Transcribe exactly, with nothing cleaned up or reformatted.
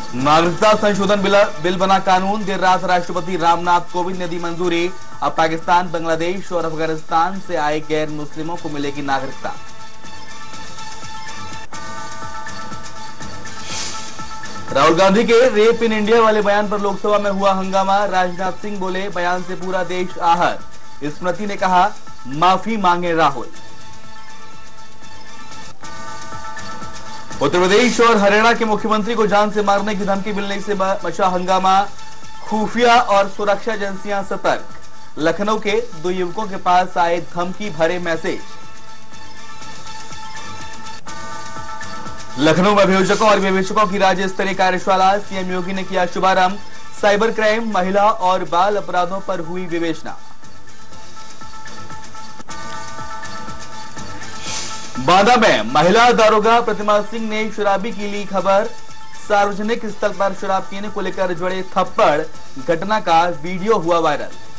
नागरिकता संशोधन bill bill बना कानून, देर रात राष्ट्रपति रामनाथ कोविंद ने दी मंजूरी। अब पाकिस्तान, बांग्लादेश और अफगानिस्तान से आए गैर मुस्लिमों को मिलेगी नागरिकता। राहुल गांधी के रेप इन इंडिया वाले बयान पर लोकसभा में हुआ हंगामा। राजनाथ सिंह बोले, बयान से पूरा देश आहत। स्मृति ने कहा, माफी मांगे राहुल। उत्तर प्रदेश और हरियाणा के मुख्यमंत्री को जान से मारने की धमकी मिलने से मचा हंगामा। खुफिया और सुरक्षा एजेंसियां सतर्क। लखनऊ के दो युवकों के पास आए धमकी भरे मैसेज। लखनऊ में अभियोजकों और विवेचकों की राज्य स्तरीय कार्यशाला, सीएम योगी ने किया शुभारंभ। साइबर क्राइम, महिला और बाल अपराधों पर हुई विवेचना। बांदा में महिला दारोगा प्रतिमा सिंह ने शराबी की ली खबर। सार्वजनिक स्थल पर शराब पीने को लेकर जड़े थप्पड़, घटना का वीडियो हुआ वायरल।